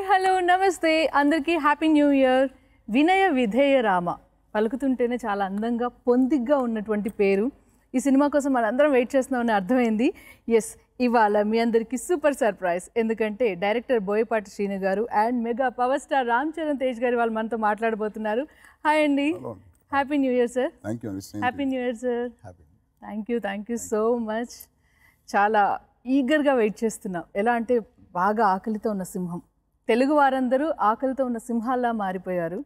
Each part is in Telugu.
హలో నమస్తే అందరికీ హ్యాపీ న్యూ ఇయర్. వినయ విధేయ రామ పలుకుతుంటేనే చాలా అందంగా పొందిగ్గా ఉన్నటువంటి పేరు. ఈ సినిమా కోసం మనందరం వెయిట్ చేస్తున్నామని అర్థమైంది. ఎస్, ఇవాళ మీ అందరికీ సూపర్ సర్ప్రైజ్. ఎందుకంటే డైరెక్టర్ బోయపాటి శ్రీను గారు and mega power star Ram Charan Tej గారు వాళ్ళు మనతో మాట్లాడబోతున్నారు. హాయ్ అండి, happy new year sir. Happy new year sir. Thank you so much. చాలా ఈగర్గా వెయిట్ చేస్తున్నాం. ఎలా అంటే బాగా ఆకలితో ఉన్న సింహం. తెలుగు వారందరూ ఆకలితో ఉన్న సింహాల్లా మారిపోయారు.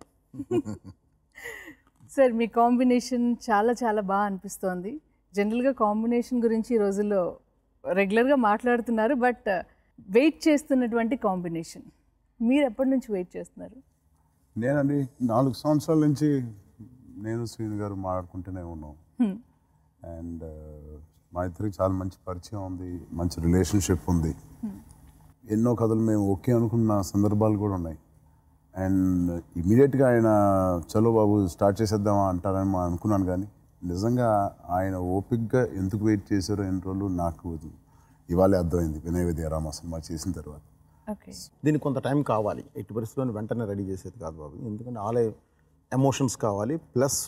సార్, మీ కాంబినేషన్ చాలా చాలా బాగా అనిపిస్తోంది. జనరల్గా కాంబినేషన్ గురించి ఈ రోజుల్లో రెగ్యులర్గా మాట్లాడుతున్నారు, బట్ వెయిట్ చేస్తున్నటువంటి కాంబినేషన్ మీరు ఎప్పటి నుంచి వెయిట్ చేస్తున్నారు? నేనండి 4 సంవత్సరాల నుంచి నేను శ్రీను గారు మాట్లాడుకుంటూనే ఉన్నాం. అండ్ మా ఇద్దరికి చాలా మంచి పరిచయం ఉంది, మంచి రిలేషన్షిప్ ఉంది. ఎన్నో కథలు మేము ఓకే అనుకున్న సందర్భాలు కూడా ఉన్నాయి. అండ్ ఇమీడియట్గా ఆయన చలో బాబు స్టార్ట్ చేసేద్దామా అంటారని అనుకున్నాను, కానీ నిజంగా ఆయన ఓపిక్గా ఎందుకు వెయిట్ చేశారో ఎన్ని రోజులు నాకు ఇవాళే అర్థమైంది వినయ విధేయ రామ సినిమా చేసిన తర్వాత. దీనికి కొంత టైం కావాలి, ఎట్టి పరిస్థితుల్లో వెంటనే రెడీ చేసేది కాదు బాబు. ఎందుకంటే ఆలే ఎమోషన్స్ కావాలి. ప్లస్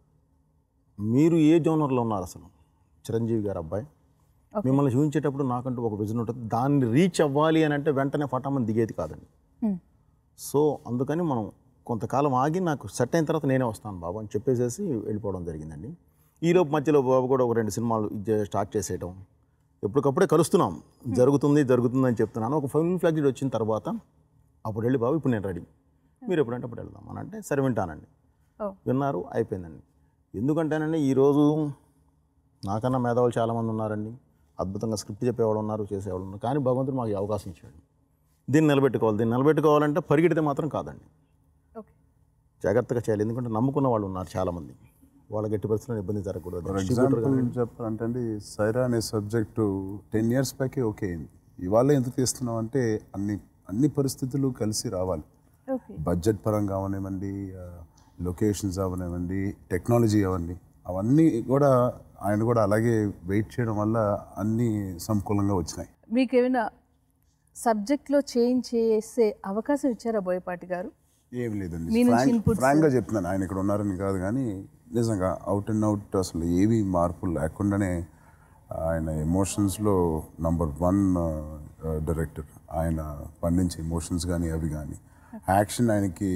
మీరు ఏ జోనర్లో ఉన్నారు అసలు? చిరంజీవి గారు అబ్బాయి మిమ్మల్ని చూపించేటప్పుడు నాకంటూ ఒక విజన్ ఉంటుంది. దాన్ని రీచ్ అవ్వాలి అని అంటే వెంటనే ఫటామని దిగేది కాదండి. సో అందుకని మనం కొంతకాలం ఆగి నాకు సెట్ అయిన తర్వాత నేనే వస్తాను బాబు అని చెప్పేసేసి వెళ్ళిపోవడం జరిగిందండి. ఈలోపు మధ్యలో బాబు కూడా ఒక 2 సినిమాలు స్టార్ట్ చేసేయడం, ఎప్పటికప్పుడే కలుస్తున్నాం, జరుగుతుంది అని చెప్తున్నాను. ఒక ఫుల్ ఫ్లాగ్జెడ్ వచ్చిన తర్వాత అప్పుడు వెళ్ళి బాబు ఇప్పుడు నేను రెడీ, మీరు ఎప్పుడంటే అప్పుడు వెళ్దాం అని అంటే సరే వింటానండి. విన్నారు, అయిపోయిందండి. ఎందుకంటేనండి ఈరోజు నాకన్నా మేధావులు చాలామంది ఉన్నారండి, అద్భుతంగా స్క్రిప్ట్ చెప్పేవాళ్ళు ఉన్నారు, చేసేవాళ్ళు ఉన్నారు. కానీ భగవంతుడు మాకు అవకాశం ఇచ్చాడు. దీన్ని నిలబెట్టుకోవాలంటే పరిగెడితే మాత్రం కాదండి, జాగ్రత్తగా చేయాలి. ఎందుకంటే నమ్ముకున్న వాళ్ళు ఉన్నారు చాలామంది, వాళ్ళకి ఎట్టి పరిస్థితుల్లో ఇబ్బంది జరగకూడదు. ఫర్ ఎగ్జాంపుల్ చెప్పాలంటే సైరా అనే సబ్జెక్టు 10 years బ్యాకే ఓకే అయింది. ఇవాళ ఎందుకు తీస్తున్నాం అంటే అన్ని పరిస్థితులు కలిసి రావాలి. బడ్జెట్ పరంగా అవనివ్వండి, లొకేషన్స్ అవనివ్వండి, టెక్నాలజీ అవన్నీ కూడా ఆయన కూడా అలాగే వెయిట్ చేయడం వల్ల అన్నీ సంకూలంగా వచ్చినాయి. మీకు ఏమైనా సబ్జెక్ట్లో చేంజ్ చేసే అవకాశం ఇచ్చారా బోయపాటి గారు? ఏం లేదండి, ఫ్రాంక్గా చెప్తున్నాను. ఆయన ఇక్కడ ఉన్నారని కాదు, కానీ నిజంగా అవుట్ అండ్ అవుట్ అసలు ఏవి మార్పులు లేకుండానే ఆయన ఎమోషన్స్లో నంబర్ 1 డైరెక్టర్. ఆయన పండించే ఎమోషన్స్ కానీ అవి కానీ, యాక్షన్ ఆయనకి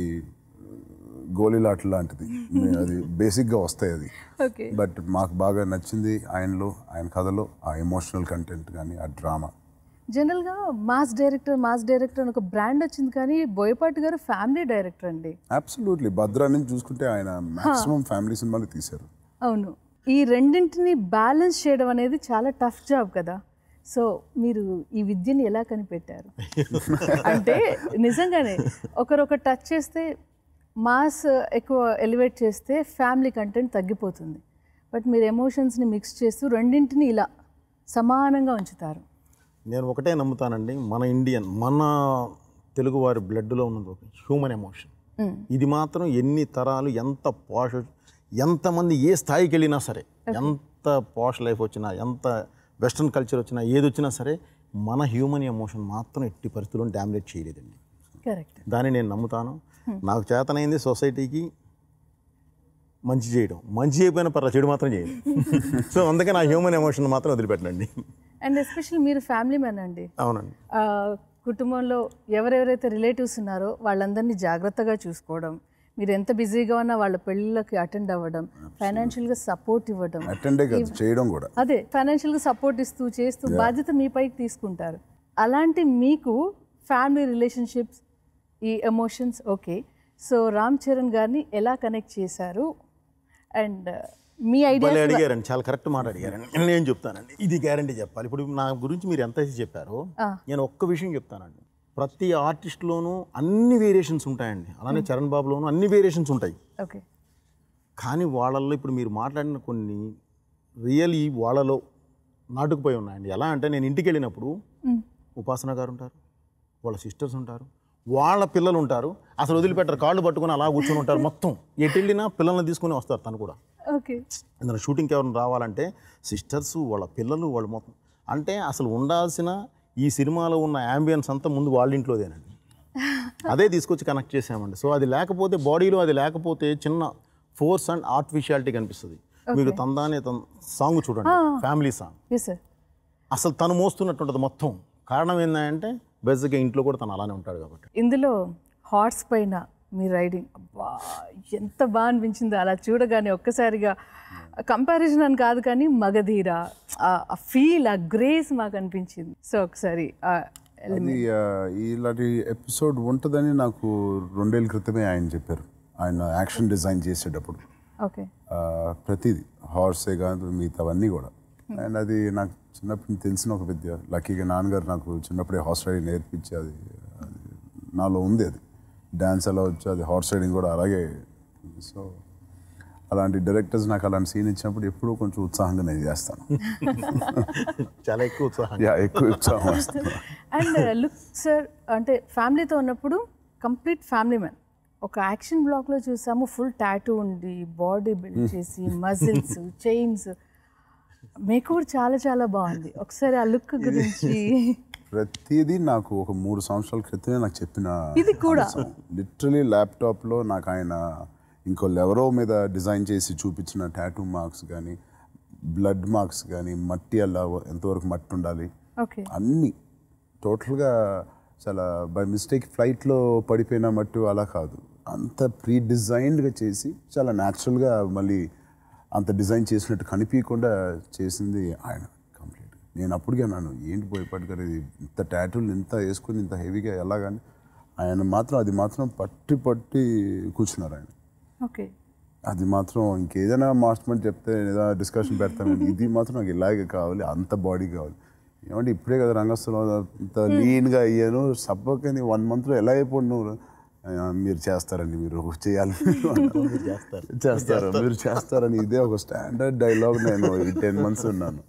గోళీలాట లాంటిది, అది బేసిక్గా వస్తాయి అది. బట్ మాకు బాగా నచ్చింది ఆయనలో, ఆయన కథలో ఆ ఎమోషనల్ కంటెంట్ కానీ ఆ డ్రామా. జనరల్గా మాస్ డైరెక్టర్ అని ఒక బ్రాండ్ వచ్చింది, కానీ బోయపాటి గారు ఫ్యామిలీ డైరెక్టర్ అండి. అబ్సల్యూట్లీ. భద్రా నుంచి చూసుకుంటే ఆయన మాక్సిమం ఫ్యామిలీ సినిమాలు తీశారు. అవును, ఈ రెండింటిని బ్యాలెన్స్ చేయడం అనేది చాలా టఫ్ జాబ్ కదా. సో మీరు ఈ విద్యని ఎలా కనిపెట్టారు? అంటే నిజంగానే ఒకరొక టచ్ చేస్తే మాస్ ఎక్కువ ఎలివేట్ చేస్తే ఫ్యామిలీ కంటెంట్ తగ్గిపోతుంది. బట్ మీరు ఎమోషన్స్ని మిక్స్ చేస్తూ రెండింటిని ఇలా సమానంగా ఉంచుతారు. నేను ఒకటే నమ్ముతానండి, మన తెలుగు వారి బ్లడ్లో ఉన్నది ఒక హ్యూమన్ ఎమోషన్. ఇది మాత్రం ఎన్ని తరాలు, ఎంతమంది ఏ స్థాయికి వెళ్ళినా సరే, ఎంత పాష్ లైఫ్ వచ్చినా, ఎంత వెస్ట్రన్ కల్చర్ వచ్చినా, ఏది వచ్చినా సరే, మన హ్యూమన్ ఎమోషన్ మాత్రం ఎట్టి పరిస్థితుల్లో డామినేట్ చేయలేదండి. కరెక్ట్. దాన్ని నేను నమ్ముతాను. నాకు చేతనైంది సొసైటీకి మంచి చేయడం, మంచి చేయకపోయినా పర్లేదు, చెడు మాత్రం చేయదు. సో అందుకే నా హ్యూమన్ ఎమోషన్ మాత్రం వదిలిపెట్టండి. అండ్ ఎస్పెషల్లీ మీరు ఫ్యామిలీ మ్యాన్ అండి. అవునండి. కుటుంబంలో ఎవరెవరైతే రిలేటివ్స్ ఉన్నారో వాళ్ళందరినీ జాగ్రత్తగా చూసుకోవడం, మీరు ఎంత బిజీగా ఉన్నా వాళ్ళ పెళ్ళిళ్ళకి అటెండ్ అవ్వడం, ఫైనాన్షియల్గా సపోర్ట్ ఇవ్వడం, చేయడం కూడా అదే ఫైనాన్షియల్గా సపోర్ట్ చేస్తూ బాధ్యత మీ పైకి తీసుకుంటారు. అలాంటి మీకు ఫ్యామిలీ రిలేషన్షిప్స్, ఈ emotions okay. So Ram Charan గారిని ఎలా కనెక్ట్ చేశారు? అండ్ మీ ఐడియా అడిగారండి, చాలా కరెక్ట్ మాట అడిగారండి. నేను చెప్తానండి, ఇది గ్యారంటీ చెప్పాలి. ఇప్పుడు నా గురించి మీరు ఎంత చెప్పారో నేను ఒక్క విషయం చెప్తానండి. ప్రతి ఆర్టిస్ట్లోనూ అన్ని వేరియేషన్స్ ఉంటాయండి. అలానే చరణ్ బాబులోనూ అన్ని వేరియేషన్స్ ఉంటాయి. ఓకే. కానీ వాళ్ళల్లో ఇప్పుడు మీరు మాట్లాడిన కొన్ని రియల్లీ వాళ్ళలో నాటుకుపోయి ఉన్నాయండి. ఎలా అంటే నేను ఇంటికి వెళ్ళినప్పుడు ఉపాసన గారు ఉంటారు, వాళ్ళ సిస్టర్స్ ఉంటారు, వాళ్ళ పిల్లలు ఉంటారు. అసలు వదిలిపెట్టారు, కాళ్ళు పట్టుకుని అలా కూర్చొని ఉంటారు. మొత్తం ఎటు వెళ్ళినా పిల్లల్ని తీసుకుని వస్తారు. తను కూడా ఏదైనా షూటింగ్కి ఎవరైనా రావాలంటే సిస్టర్స్, వాళ్ళ పిల్లలు, వాళ్ళు మొత్తం. అంటే అసలు ఉండాల్సిన ఈ సినిమాలో ఉన్న యాంబియన్స్ అంతా ముందు వాళ్ళ ఇంట్లోదేనండి. అదే తీసుకొచ్చి కనెక్ట్ చేసామండి. సో అది లేకపోతే బాడీలో అది లేకపోతే చిన్న ఫోర్స్ అండ్ ఆర్టిఫిషియాలిటీ కనిపిస్తుంది. మీకు తందానే సాంగ్ చూడండి, ఫ్యామిలీ సాంగ్. Yes sir. అసలు తను మోస్తున్నట్టు ఉంటుంది మొత్తం. కారణం ఏంటంటే బేసిక్గా ఇంట్లో కూడా తను అలానే ఉంటాడు కాబట్టి. ఇందులో హార్స్ పైన మీ రైడింగ్ అబ్బా ఎంత బాగా అనిపించింది. అలా చూడగానే ఒక్కసారిగా కంపారిజన్ అని కాదు కానీ మగధీర ఆ ఫీల్, ఆ గ్రేస్ మాకు అనిపించింది. సో ఒకసారి అది ఇలాంటి ఎపిసోడ్ ఉంటుందని నాకు 2 ఏళ్ళ క్రితమే ఆయన చెప్పారు. ఆయన యాక్షన్ డిజైన్ చేసేటప్పుడు ఓకే ప్రతిదీ హార్సే కాదు మిగతావన్నీ కూడా. అండ్ అది నాకు చిన్నప్పుడు తెలిసిన ఒక విద్య. లక్కీగా నాన్నగారు నాకు చిన్నప్పుడే హార్స్ రైడింగ్ నేర్పించి అది నాలో ఉంది. అది డ్యాన్స్ ఎలా వచ్చి అది హార్స్ రైడింగ్ కూడా అలాగే. సో అలాంటి డైరెక్టర్స్ నాకు అలాంటి సీన్ ఇచ్చినప్పుడు ఎప్పుడూ కొంచెం ఉత్సాహంగా నేను చేస్తాను. చాలా ఎక్కువ ఉత్సాహం. ఎక్కువ ఉత్సాహం వస్తుంది. అండ్ లుక్ సార్, అంటే ఫ్యామిలీతో ఉన్నప్పుడు కంప్లీట్ ఫ్యామిలీ మ్యాన్. ఒక యాక్షన్ బ్లాక్లో చూసాము, ఫుల్ టాటూ ఉండి బాడీ బిల్డ్ చేసి మజిల్స్ చైన్స్, మేకప్ చాలా చాలా బాగుంది. ఒకసారి ఆ లుక్ గురించి. ప్రతిదీ నాకు ఒక 3 సంవత్సరాల క్రితమే నాకు చెప్పిన ఇది కూడా లిటరలీ ల్యాప్టాప్లో నాకు ఆయన ఎవరో మీద డిజైన్ చేసి చూపించిన టాటూ మార్క్స్ కానీ, బ్లడ్ మార్క్స్ కానీ, మట్టి అలా ఎంతవరకు మట్టి ఉండాలి ఓకే అన్నీ టోటల్గా చాలా బై మిస్టేక్ ఫ్లైట్లో పడిపోయిన మట్టు అలా కాదు, అంత ప్రీ డిజైన్డ్గా చేసి చాలా న్యాచురల్గా మళ్ళీ అంత డిజైన్ చేసినట్టు కనిపించకుండా చేసింది ఆయన కంప్లీట్. నేను అప్పటికే అన్నాను ఏంటి పోయిపట్టుగారు ఇది ఇంత టాటూలు ఇంత వేసుకుని ఇంత హెవీగా ఎలాగని. ఆయన మాత్రం అది మాత్రం పట్టి కూర్చున్నారు ఆయన. ఓకే అది మాత్రం ఇంకేదైనా మార్చమని చెప్తే ఏదైనా డిస్కషన్ పెడతాను, ఇది మాత్రం నాకు ఇలాగే కావాలి, అంత బాడీ కావాలి. ఏమంటే ఇప్పుడే కదా రంగస్థలం ఇంత లీన్గా అయ్యాను, సబ్బకని 1 monthలో ఎలా అయిపోయి నువ్వు మీరు చేస్తారండి, మీరు చేయాలి, చేస్తారు మీరు చేస్తారని ఇదే ఒక స్టాండర్డ్ డైలాగ్. నేను ఈ 10 months ఉన్నాను.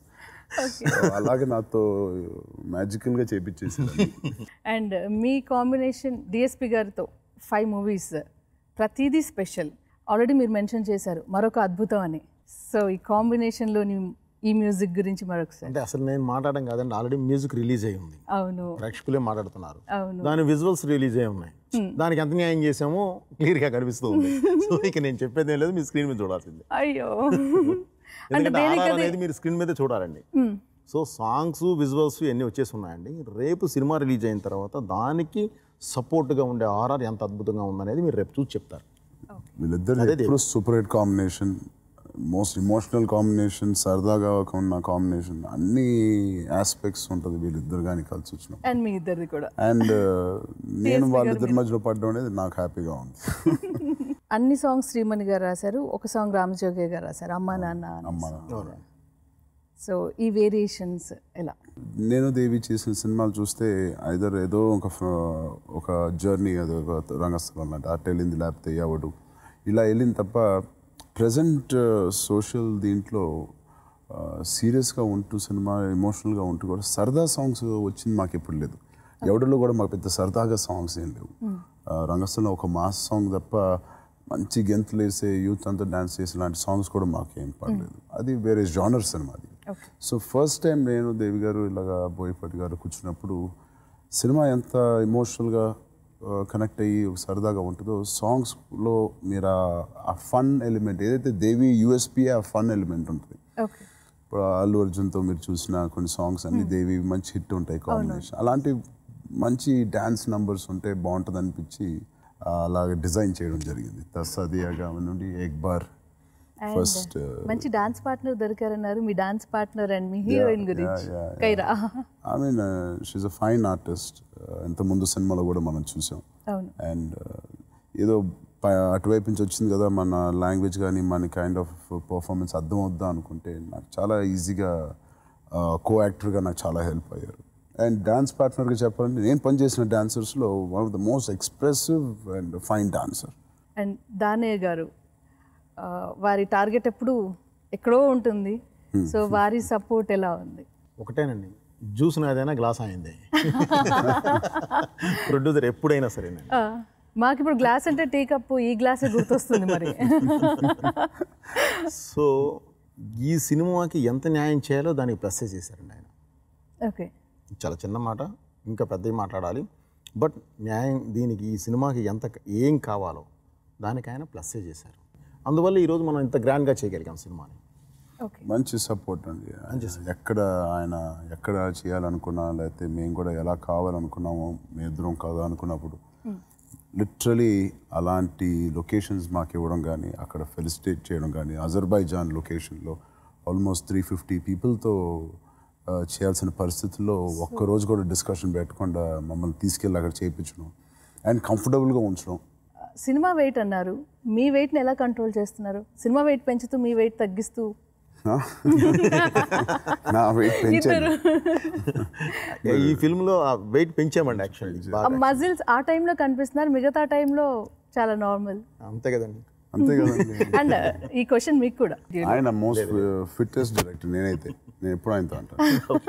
అలాగే నాతో మ్యాజికల్గా చేపించేసాను. అండ్ మీ కాంబినేషన్ డిఎస్పి గారితో 5 movies, ప్రతిదీ స్పెషల్. ఆల్రెడీ మీరు మెన్షన్ చేశారు మరొక అద్భుతం అని. సో ఈ కాంబినేషన్లోని ఈ మ్యూజిక్ గురించి మరొకసారి. అంటే అసలు నేను మాట్లాడడం కాదండి, ఆల్రెడీ మ్యూజిక్ రిలీజ్ అయ్యి ఉంది. అవును, ప్రేక్షకులే మాట్లాడుతున్నారు. అవును, దాని విజువల్స్ రిలీజ్ అయ్యి ఉన్నాయి. దానికి ఎంత న్యాయం చేసామో క్లియర్గా కనిపిస్తుంది. సో ఇక నేను చెప్పేది ఏం లేదు, మీ స్క్రీన్ మీద చూడాల్సిందే. అయ్యో ఎందుకంటే ఆర్ఆర్ అనేది మీరు స్క్రీన్ మీద చూడాలండి. సో సాంగ్స్ విజువల్స్ ఇవన్నీ వచ్చేసి ఉన్నాయండి. రేపు సినిమా రిలీజ్ అయిన తర్వాత దానికి సపోర్ట్గా ఉండే ఆర్ఆర్ ఎంత అద్భుతంగా ఉందనేది మీరు రేపు చూసి చెప్తారు. వీళ్ళిద్దరు ఎప్పుడు super hit combination, most emotional combination, సరదాగా ఉన్న కాంబినేషన్, అన్ని ఆస్పెక్ట్స్ ఉంటుంది వీళ్ళిద్దరు కానీ కలిసి వచ్చిన. అండ్ మీ ఇద్దరిది కూడా. అండ్ నేను వాళ్ళిద్దరి మధ్యలో పడడం అనేది నాకు హ్యాపీగా ఉంది. అన్ని సాంగ్స్ శ్రీమణి గారు రాశారు, ఒక సాంగ్ రామజోగయ్య గారు రాశారు, అమ్మా నాన్న. సో ఈ వేరియేషన్స్ ఎలా? నేను దేవి చేసిన సినిమాలు చూస్తే ఐదర్ ఏదో ఒక జర్నీ, ఏదో ఒక రంగస్థలం లాంటి అటు వెళ్ళింది, లేకపోతే ఎవడు ఇలా వెళ్ళింది తప్ప ప్రజెంట్ సోషల్ దీంట్లో సీరియస్గా ఉంటూ సినిమా ఎమోషనల్గా ఉంటూ కూడా సరదా సాంగ్స్ వచ్చింది మాకు ఎప్పుడు లేదు. ఎవడిలో కూడా మాకు పెద్ద సరదాగా సాంగ్స్ ఏం లేవు. రంగస్థలంలో ఒక మాస్ సాంగ్ తప్ప మంచి గెంతులు వేసే యూత్ అంతా డ్యాన్స్ చేసే లాంటి సాంగ్స్ కూడా మాకేం పడలేదు. అది వేరే జానర్ సినిమా అది. సో ఫస్ట్ టైం నేను దేవి గారు ఇలాగా బోయపాటి గారు కూర్చున్నప్పుడు సినిమా ఎంత ఎమోషనల్గా కనెక్ట్ అయ్యి సరదాగా ఉంటుందో సాంగ్స్లో మీరు ఆ ఫన్ ఎలిమెంట్ ఏదైతే దేవి యూఎస్పీ ఆ ఫన్ ఎలిమెంట్ ఉంటుంది. ఇప్పుడు అల్లు అర్జున్తో మీరు చూసిన కొన్ని సాంగ్స్ అన్ని దేవి మంచి హిట్ ఉంటాయి కాంబినేషన్. అలాంటి మంచి డ్యాన్స్ నంబర్స్ ఉంటే బాగుంటుంది అనిపించి అలాగే డిజైన్ చేయడం జరిగింది. తస్సాదియాగా నుండి ఎక్ బార్ ఫస్ట్ మంచి డాన్స్ పార్ట్నర్ దొరికారన్నారు. మీ డాన్స్ పార్ట్నర్ అండ్ మీ హీరోయిన్ గురించి Kiara. I mean she's a fine artist. ఇంత ముందు సినిమాలో కూడా మనం చూసాం. అండ్ ఏదో అటువైపు నుంచి వచ్చింది కదా, మన లాంగ్వేజ్ కానీ మన కైండ్ ఆఫ్ పర్ఫార్మెన్స్ అర్థం అవుద్దా అనుకుంటే నాకు చాలా ఈజీగా కో యాక్టర్గా నాకు చాలా హెల్ప్ అయ్యారు. అండ్ డాన్స్ పార్ట్నర్గా చెప్పాలంటే నేను పనిచేసిన డాన్సర్స్లో one of the most expressive and fine dancer. And Danayya గారు, వారి టార్గెట్ ఎప్పుడు ఎక్కడో ఉంటుంది. సో వారి సపోర్ట్ ఎలా ఉంది? ఒకటేనండి, జ్యూస్ నాదైనా గ్లాస్ అయింది. ప్రొడ్యూసర్ ఎప్పుడైనా సరే. మాకు ఇప్పుడు గ్లాస్ అంటే టీ కప్పు, ఈ గ్లాసే గుర్తొస్తుంది మరి. సో ఈ సినిమాకి ఎంత న్యాయం చేయాలో దానికి ప్లస్ చేశారండి ఆయన. ఓకే, చాలా చిన్న మాట, ఇంకా పెద్దవి మాట్లాడాలి. బట్ న్యాయం దీనికి ఈ సినిమాకి ఏం కావాలో దానికి ఆయన ప్లస్సే చేశారు. అందువల్ల ఈరోజు మనం ఇంత గ్రాండ్గా చేయగలిగాం సినిమాని. మంచి సపోర్ట్ అండి. ఎక్కడ చేయాలనుకున్నా, లేకపోతే మేము కూడా ఎలా కావాలనుకున్నామో మీ ఇద్దరం కాదు అనుకున్నప్పుడు లిటరలీ అలాంటి లొకేషన్స్ మాకు ఇవ్వడం కానీ, అక్కడ ఫెలిసిటేట్ చేయడం కానీ, అజర్బైజాన్ లొకేషన్లో ఆల్మోస్ట్ 350 పీపుల్తో చేయాల్సిన పరిస్థితుల్లో ఒక్కరోజు కూడా డిస్కషన్ పెట్టకుండా మమ్మల్ని తీసుకెళ్ళి అక్కడ చేయించడం అండ్ కంఫర్టబుల్గా ఉంచడం. సినిమా వెయిట్ అన్నారు, మీ వెయిట్ని ఎలా కంట్రోల్ చేస్తున్నారు? సినిమా వెయిట్ పెంచుతూ మీ వెయిట్ తగ్గిస్తూ? నా వెయిట్ పెంచాను. ఈ ఫిల్మ్లో వెయిట్ పెంచామండి యాక్చువల్లీ. మజిల్స్ ఆ టైంలో కనిపిస్తున్నారు, మిగతా టైంలో చాలా నార్మల్. అంతే కదండి. అండ్ ఈ క్వశ్చన్ మీకు కూడా. ఆయన మోస్ట్ ఫిట్టెస్ట్ డైరెక్టర్ నేను ఎప్పుడు ఆయనతో అంటాను.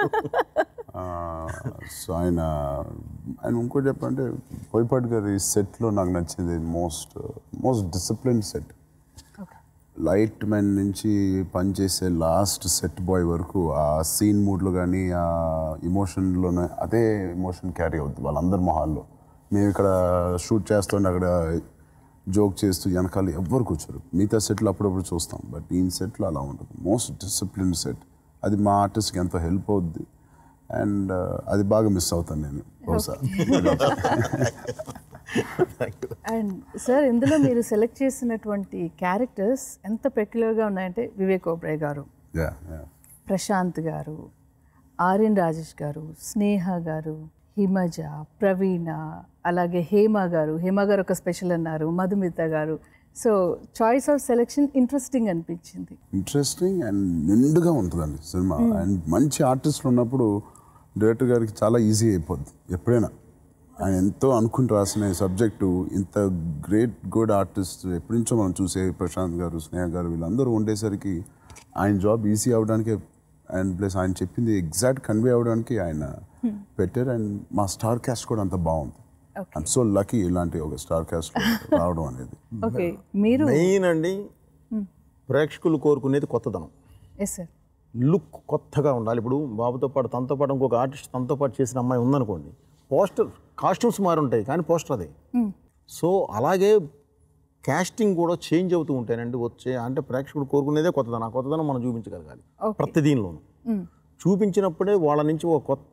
సో ఆయన ఇంకోటి చెప్పంటే బోయపాటి గారి సెట్లో నాకు నచ్చింది most discipline set. Light man నుంచి పనిచేసే లాస్ట్ సెట్ బాయ్ వరకు ఆ సీన్ మూడ్లో కానీ ఆ ఇమోషన్లోనే అదే ఎమోషన్ క్యారీ అవుతుంది వాళ్ళందరి మొహాల్లో. మేము ఇక్కడ షూట్ చేస్తుంటే అక్కడ జోక్ చేస్తూ వెనకాల ఎవ్వరు కూర్చోరు. మిగతా సెట్లు అప్పుడప్పుడు చూస్తాం, బట్ ఈ సెట్లో అలా ఉంటుంది. Most discipline set. అది మా ఆర్టిస్ట్కి ఎంతో హెల్ప్ అవుద్ది అండ్ అది బాగా మిస్ అవుతాను నేను బహుశా. అండ్ సార్, ఇందులో మీరు సెలెక్ట్ చేసినటువంటి క్యారెక్టర్స్ ఎంత పెక్యులర్గా ఉన్నాయంటే వివేక్ ఓబ్రాయ్ గారు, ప్రశాంత్ గారు, ఆర్యన్ రాజేష్ గారు, స్నేహ గారు, హిమజ, ప్రవీణ, అలాగే హేమ గారు ఒక స్పెషల్ అన్నారు, మధుమిత గారు. So choice of selection interesting అనిపించింది. ఇంట్రెస్టింగ్ అండ్ నిండుగా ఉంటుందండి సినిమా. అండ్ మంచి ఆర్టిస్టులు ఉన్నప్పుడు డైరెక్టర్ గారికి చాలా ఈజీ అయిపోద్ది. ఎప్పుడైనా ఆయన ఎంతో అనుకుని రాసిన సబ్జెక్టు ఇంత గుడ్ ఆర్టిస్ట్ ఎప్పటి నుంచో మనం చూసే ప్రశాంత్ గారు, స్నేహ గారు వీళ్ళందరూ ఉండేసరికి ఆయన జాబ్ ఈజీ అవడానికి అండ్ ప్లస్ ఆయన చెప్పింది ఎగ్జాక్ట్ కన్వే అవ్వడానికి ఆయన పెట్టారు. అండ్ మా స్టార్ క్యాస్ట్ కూడా అంత బాగుంది. ఐఎమ్ సో లక్కీ ఇలాంటి ఒక స్టార్ క్యాస్ట్ రావడం అనేది. మెయిన్ అండి ప్రేక్షకులు కోరుకునేది కొత్తదనం. లుక్ కొత్తగా ఉండాలి. ఇప్పుడు బాబుతో పాటు తనతో పాటు ఇంకొక ఆర్టిస్ట్ తనతో పాటు చేసిన అమ్మాయి ఉందనుకోండి, పోస్టర్ కాస్ట్యూమ్స్ మారి ఉంటాయి కానీ పోస్టర్ అదే. సో అలాగే కాస్టింగ్ కూడా చేంజ్ అవుతూ ఉంటాయండి. అంటే ప్రేక్షకుడు కోరుకునేదే కొత్తదనం. ఆ కొత్తదనం మనం చూపించగలగాలి ప్రతి దీనిలోనూ. చూపించినప్పుడే వాళ్ళ నుంచి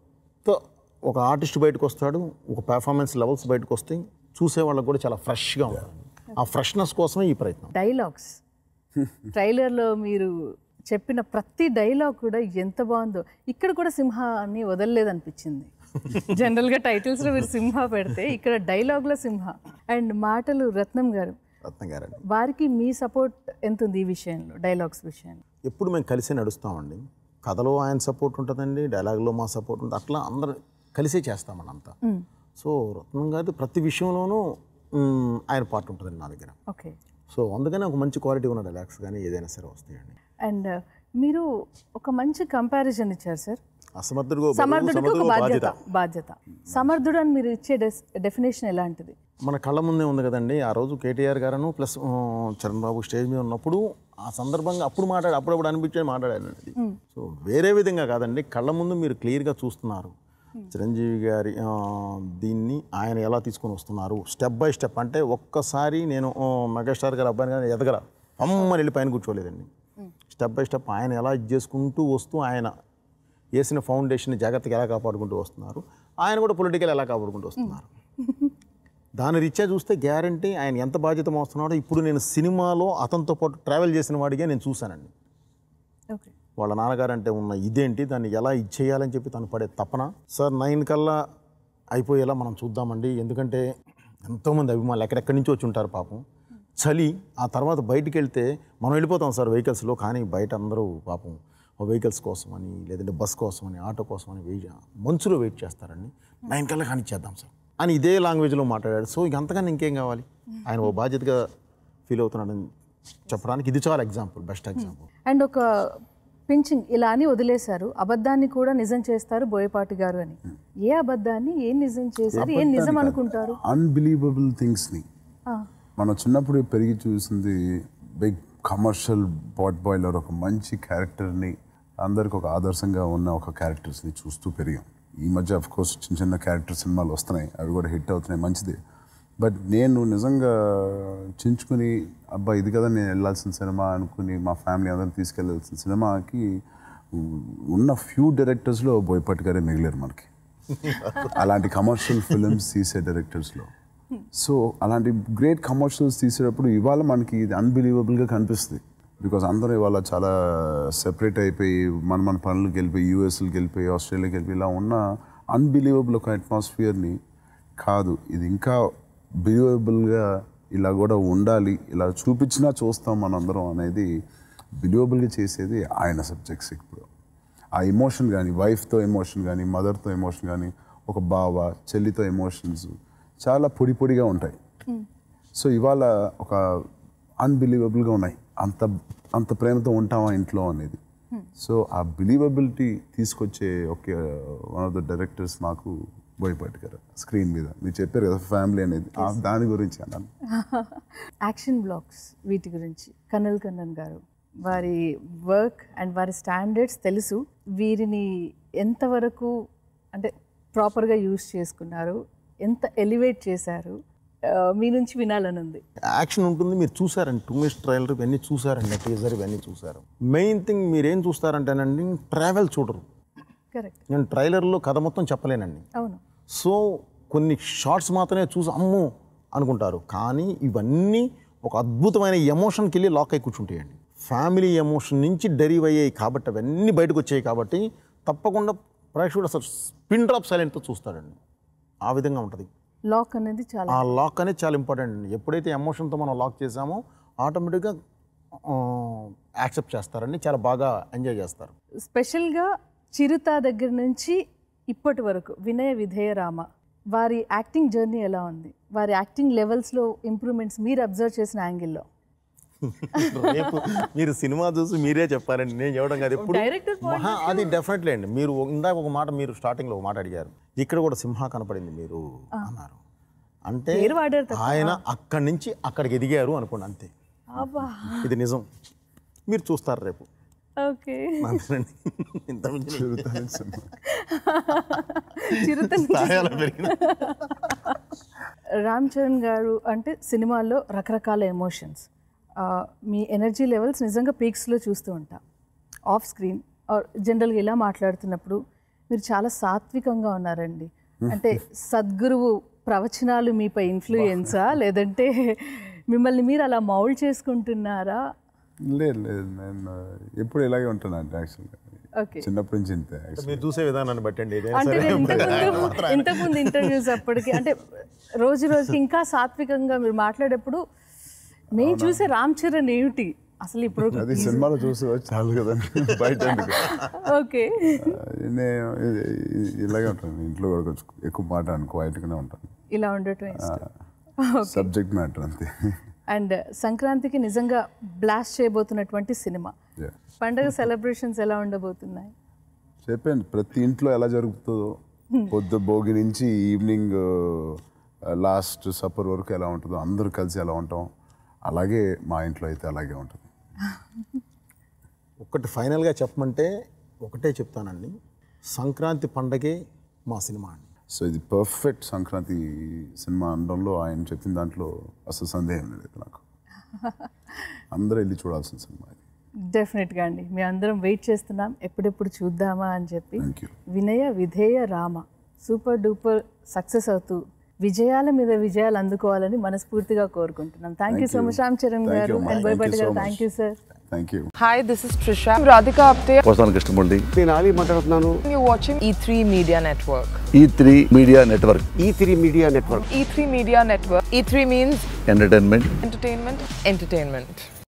ఒక ఆర్టిస్ట్ బయటకు వస్తాడు, ఒక పెర్ఫార్మెన్స్ లెవెల్స్ బయటకు వస్తాయి, చూసే వాళ్ళకి కూడా చాలా ఫ్రెష్గా ఉంటుంది. ఆ ఫ్రెష్నెస్ కోసమే ఈ ప్రయత్నం. డైలాగ్స్ ట్రైలర్లో మీరు చెప్పిన ప్రతి డైలాగ్ కూడా ఎంత బాగుందో. ఇక్కడ కూడా సింహాన్ని వదలలేదనిపించింది. జనరల్గా టైటిల్స్లో మీరు సింహ పెడితే ఇక్కడ డైలాగ్లో సింహ. అండ్ మాటలు రత్నం గారు, వారికి మీ సపోర్ట్ ఎంత ఉంది ఈ విషయంలో, డైలాగ్స్ విషయంలో? ఎప్పుడు మేము కలిసి నడుస్తామండి. కథలో ఆయన సపోర్ట్ ఉంటుందండి, డైలాగ్లో మా సపోర్ట్ ఉంటుంది. అట్లా అందరూ కలిసే చేస్తామండి అంతా. సో రత్నం గారి ప్రతి విషయంలోనూ ఆయన పార్ట్ ఉంటుందండి నా దగ్గర. ఓకే. సో అందుకని ఒక మంచి క్వాలిటీ ఉన్న డైలాగ్స్ కానీ ఏదైనా సరే వస్తాయండి. అండ్ మీరు ఒక మంచి కంపారిజన్ ఇచ్చారు సార్. సమర్థుడికి ఒక బాధ్యత. సమర్థుడు అని మీరు ఇచ్చే డెఫినేషన్ ఎలాంటిది? మన కళ్ళ ముందే ఉంది కదండి. ఆ రోజు కేటీఆర్ గారు ప్లస్ చరణ్ బాబు స్టేజ్ మీద ఉన్నప్పుడు ఆ సందర్భంగా అప్పుడప్పుడు అనిపించే మాట్లాడానండి. సో వేరే విధంగా కాదండి, కళ్ళ ముందు మీరు క్లియర్గా చూస్తున్నారు చిరంజీవి గారి దీన్ని ఆయన ఎలా తీసుకొని వస్తున్నారు స్టెప్ బై స్టెప్. అంటే ఒక్కసారి నేను మెగాస్టార్ గారు అబ్బాయిని కానీ ఎదగల అమ్మని వెళ్ళి పైన కూర్చోలేదండి. స్టెప్ బై స్టెప్ ఆయన ఎలా ఇది చేసుకుంటూ వస్తూ ఆయన వేసిన ఫౌండేషన్ జాగ్రత్తగా ఎలా కాపాడుకుంటూ వస్తున్నారు, ఆయన కూడా పొలిటికల్ ఎలా కాపాడుకుంటూ వస్తున్నారు. దాని రీత్యా చూస్తే గ్యారంటీ ఆయన ఎంత బాధ్యత మోస్తున్నాడో ఇప్పుడు నేను సినిమాలో అతనితో పాటు ట్రావెల్ చేసిన వాడిగా నేను చూశానండి. వాళ్ళ నాన్నగారు అంటే ఉన్న ఇదేంటి, దాన్ని ఎలా ఇది చేయాలని చెప్పి తను పడే తపన. సార్ 9 కల్లా అయిపోయేలా మనం చూద్దామండి. ఎందుకంటే ఎంతోమంది అభిమానులు ఎక్కడెక్కడి నుంచి వచ్చి ఉంటారు పాపం. చలి ఆ తర్వాత బయటికి వెళ్తే మనం వెళ్ళిపోతాం సార్ వెహికల్స్లో, కానీ బయట అందరూ పాపం వెహికల్స్ కోసమని లేదంటే బస్ కోసమని ఆటో కోసమని మంచులో వెయిట్ చేస్తారండి. 9 కల్లా కానిచ్చేద్దాం సార్ అని ఇదే లాంగ్వేజ్లో మాట్లాడాడు. సో ఇక అంతకన్నా ఇంకేం కావాలి? ఆయన ఓ బాధ్యతగా ఫీల్ అవుతున్నాడని చెప్పడానికి ఇది చాలా ఎగ్జాంపుల్, బెస్ట్ ఎగ్జాంపుల్. అండ్ ఒక పించింగ్ ఇలా అని వదిలేశారు, అబద్ధాన్ని కూడా నిజం చేస్తారు బోయపాటి గారు అని. ఏ అబద్ధాన్ని ఏం నిజం చేశారు, ఏం నిజం అనుకుంటారు? అన్బిలీవబుల్ థింగ్స్ని మనం చిన్నప్పుడు పెరిగి చూసింది. బిగ్ కమర్షియల్ బాట్ బాయిలర్ ఒక మంచి క్యారెక్టర్ని అందరికి ఒక ఆదర్శంగా ఉన్న ఒక క్యారెక్టర్స్ని చూస్తూ పెరిగాం. ఈ మధ్య ఆఫ్ కోర్స్ చిన్న చిన్న క్యారెక్టర్ సినిమాలు వస్తున్నాయి, అవి కూడా హిట్ అవుతున్నాయి, మంచిది. బట్ నేను నిజంగా చించుకుని అబ్బా ఇది కదా నేను వెళ్ళాల్సిన సినిమా అనుకుని మా ఫ్యామిలీ అందరిని తీసుకెళ్ళాల్సిన సినిమాకి ఉన్న ఫ్యూ డైరెక్టర్స్లో బోయపాటి గారే మిగిలారు మనకి. అలాంటి కమర్షియల్ ఫిల్మ్స్ తీసే డైరెక్టర్స్లో. సో అలాంటి గ్రేట్ కమర్షియల్స్ తీసేటప్పుడు ఇవాళ మనకి ఇది అన్బిలీవబుల్గా కనిపిస్తుంది. బికాజ్ అందరూ ఇవాళ చాలా సెపరేట్ అయిపోయి మన పనులకు వెళ్ళిపోయి యూఎస్కి వెళ్ళిపోయి ఆస్ట్రేలియాకి వెళ్ళిపోయి ఇలా ఉన్న అన్బిలీవబుల్ ఒక అట్మాస్ఫియర్ని కాదు, ఇది ఇంకా బిలీవబుల్గా ఇలా కూడా ఉండాలి, ఇలా చూపించినా చూస్తాం మనందరం అనేది బిలీవబుల్గా చేసేది ఆయన సబ్జెక్ట్స్. ఇప్పుడు ఆ ఎమోషన్ కానీ, వైఫ్తో ఎమోషన్ కానీ, మదర్తో ఎమోషన్ కానీ, ఒక బావ చెల్లితో ఎమోషన్స్ చాలా పొడి పొడిగా ఉంటాయి. సో ఇవాళ ఒక అన్బిలీవబుల్గా ఉన్నాయి, అంత ప్రేమతో ఉంటామా ఇంట్లో అనేది. సో ఆ బిలీవబిలిటీ తీసుకొచ్చే వన్ ఆఫ్ ద డైరెక్టర్స్ నాకు బోయపాటి గారు. స్క్రీన్ మీద మీరు చెప్పారు కదా ఫ్యామిలీ అనేది, దాని గురించి అన్నాను. యాక్షన్ బ్లాగ్స్ వీటి గురించి కన్నల్ కన్నన్ గారు వారి వర్క్ అండ్ వారి స్టాండర్డ్స్ తెలుసు. వీరిని ఎంతవరకు అంటే ప్రాపర్గా యూజ్ చేసుకున్నారు, ఎంత ఎలివేట్ చేశారు, మీ నుంచి వినాలని ఉంది. యాక్షన్ ఉంటుంది, మీరు చూసారండి 2 minutes ట్రైలర్ ఇవన్నీ చూసారండి, టీజర్ ఇవన్నీ చూసారు. మెయిన్ థింగ్ మీరేం చూస్తారంటేనండి ట్రావెల్ చూడరు. కరెక్ట్. నేను ట్రైలర్లో కథ మొత్తం చెప్పలేనండి. అవును. సో కొన్ని షార్ట్స్ మాత్రమే చూసి అమ్మో అనుకుంటారు, కానీ ఇవన్నీ ఒక అద్భుతమైన ఎమోషన్కి వెళ్ళి లాక్ అయి కూర్చుంటాయండి. ఫ్యామిలీ ఎమోషన్ నుంచి డెరివ్ అయ్యాయి కాబట్టి, అవన్నీ బయటకు వచ్చాయి కాబట్టి తప్పకుండా ప్రేక్షకుడు అసలు పిన్ డ్రాప్ సైలెంట్తో చూస్తాడండి. ఆ విధంగా ఉంటుంది. లాక్ అనేది చాలా, ఆ లాక్ అనేది చాలా ఇంపార్టెంట్ అండి. ఎప్పుడైతే ఎమోషన్తో మనం లాక్ చేసామో ఆటోమేటిక్గా యాక్సెప్ట్ చేస్తారండి, చాలా బాగా ఎంజాయ్ చేస్తారు. స్పెషల్గా చిరుత దగ్గర నుంచి ఇప్పటి వరకు వినయ విధేయ రామ వారి యాక్టింగ్ జర్నీ ఎలా ఉంది, వారి యాక్టింగ్ లెవెల్స్లో ఇంప్రూవ్మెంట్స్ మీరు అబ్జర్వ్ చేసిన యాంగిల్లో? రేపు మీరు సినిమా చూసి మీరే చెప్పారండి, నేను చెప్పడం కాదు. ఎప్పుడు అది డెఫినెట్లీ అండి. మీరు ఇందాక ఒక మాట, మీరు స్టార్టింగ్లో ఒక మాట అడిగారు, ఇక్కడ కూడా సింహ కనపడింది మీరు అన్నారు. అంటే ఆయన అక్కడి నుంచి అక్కడికి ఎదిగారు అనుకోండి, అంతే. ఇది నిజం, మీరు చూస్తారు రేపు. ఓకే. రామ్ చరణ్ గారు అంటే సినిమాల్లో రకరకాల ఎమోషన్స్, మీ ఎనర్జీ లెవెల్స్ నిజంగా పీక్స్లో చూస్తూ ఉంటాం. ఆఫ్ స్క్రీన్ ఆర్ జనరల్గా ఇలా మాట్లాడుతున్నప్పుడు మీరు చాలా సాత్వికంగా ఉన్నారండి. అంటే సద్గురువు ప్రవచనాలు మీపై ఇన్ఫ్లుయెన్సా, లేదంటే మిమ్మల్ని మీరు అలా మౌల్డ్ చేసుకుంటున్నారా? లేదు, నేను ఎప్పుడు ఇలాగే ఉంటానంటే యాక్చువల్గా చిన్నప్పటి నుంచి ఇంతే. మీరు చూసే విధానాన్ని బట్టి అండి. అంటే ఇంతకుముందు ఇంటర్వ్యూస్ అప్పటికి అంటే రోజు రోజుకి ఇంకా సాత్వికంగా మీరు మాట్లాడేప్పుడు నేను చూసే రామ్ చరణ్ ఏమిటి అసలు ఇప్పుడు అది సినిమాలో చూసి చాలు కదండి, బయట ఓకే. నేను ఇలాగే ఉంటాను, ఇంట్లో కూడా కొంచెం ఎక్కువ మాట క్వైట్గానే ఉంటాను, ఇలా ఉండటం సబ్జెక్ట్ మ్యాటర్ అంతే. అండ్ సంక్రాంతికి నిజంగా బ్లాస్ట్ చేయబోతున్నటువంటి సినిమా, పండగ సెలబ్రేషన్స్ ఎలా ఉండబోతున్నాయి? చెప్పండి, ప్రతి ఇంట్లో ఎలా జరుగుతుందో, పొద్దు భోగి నుంచి ఈవినింగ్ లాస్ట్ సప్పర్ వరకు ఎలా ఉంటుందో, అందరూ కలిసి ఎలా ఉంటాం, అలాగే మా ఇంట్లో అయితే అలాగే ఉంటుంది. ఒకటి ఫైనల్గా చెప్పమంటే ఒకటే చెప్తానండి, సంక్రాంతి పండగే మా సినిమా అండి. సో ఇది పర్ఫెక్ట్ సంక్రాంతి సినిమా అనడంలో ఆయన చెప్పిన దాంట్లో అసలు సందేహం లేదు నాకు. అందరూ వెళ్ళి చూడాల్సిన సినిమా ఇది. డెఫినెట్గా అండి, మేము అందరం వెయిట్ చేస్తున్నాం ఎప్పుడెప్పుడు చూద్దామా అని చెప్పి. Vinaya Vidheya Rama super duper success అవుతూ విజయాల మీద విజయాలు అందుకోవాలని మనస్ఫూర్తిగా కోరుకుంటున్నాం. Thank you so much Ram Charan గారు అండ్ బోయపాటి గారు. Thank you sir. Thank you. Hi, this is Trisha. I'm Radhika Apte. Vasan Krishnamurthy. నేను ఆలీ మాట్లాడుతున్నాను. You're watching E3 Media Network. E3 Media Network. E3 Media Network. E3 Media Network. E3 means Entertainment. entertainment.